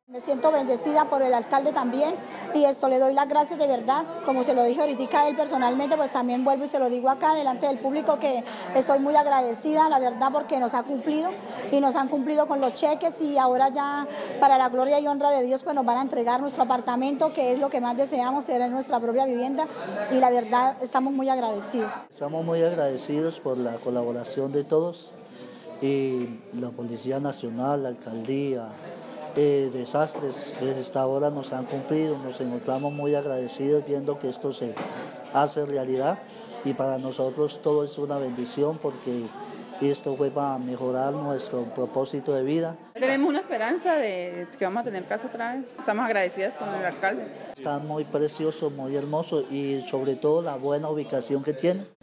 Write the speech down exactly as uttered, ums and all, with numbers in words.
Me siento bendecida por el alcalde también y esto le doy las gracias de verdad, como se lo dije ahorita a él personalmente, pues también vuelvo y se lo digo acá delante del público que estoy muy agradecida, la verdad, porque nos ha cumplido y nos han cumplido con los cheques y ahora ya para la gloria y honra de Dios pues nos van a entregar nuestro apartamento, que es lo que más deseamos, ser en nuestra propia vivienda, y la verdad estamos muy agradecidos. Estamos muy agradecidos por la colaboración de todos y la Policía Nacional, la Alcaldía. Eh, desastres, pues hasta ahora nos han cumplido, nos encontramos muy agradecidos viendo que esto se hace realidad y para nosotros todo es una bendición porque esto fue para mejorar nuestro propósito de vida. Tenemos una esperanza de que vamos a tener casa otra vez, estamos agradecidas con el alcalde. Está muy precioso, muy hermoso y sobre todo la buena ubicación que tiene.